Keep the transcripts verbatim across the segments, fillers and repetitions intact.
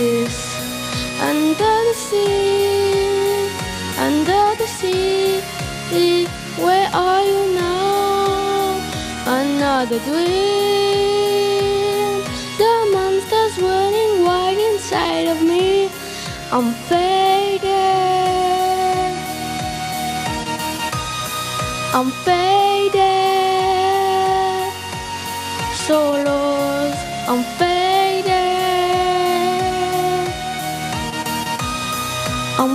Atlantis. Under the sea, under the sea, where are you now? Another dream. The monster's running wide inside of me. I'm faded, I'm faded, so lost, I'm faded, I'm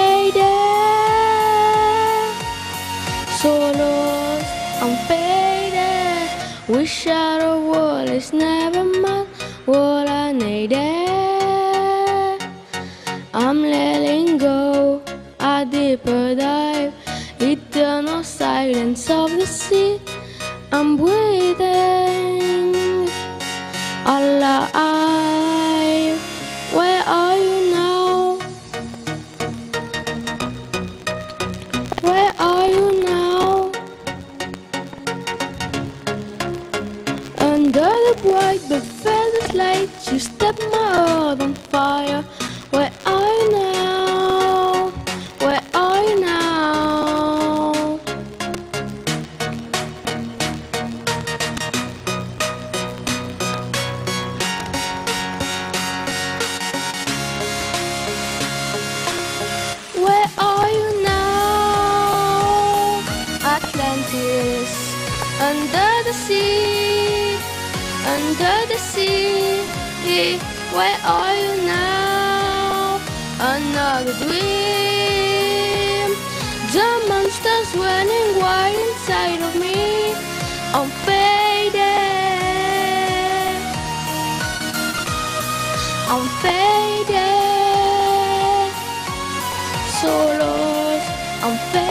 faded, so lost, I'm faded. Wish out a world is never mine, what I needed. I'm letting go, a deeper dive, eternal silence of the sea. I'm breathing alive. Where are you now? Where are you now? Under the bright but feathers light, you step my heart on fire. Where are you now? Where are you now? Where are you now? Atlantis, under the sea, under the sea. Where are you now? Another dream. The monster's running wild inside of me. I'm faded, I'm faded, so lost, I'm faded.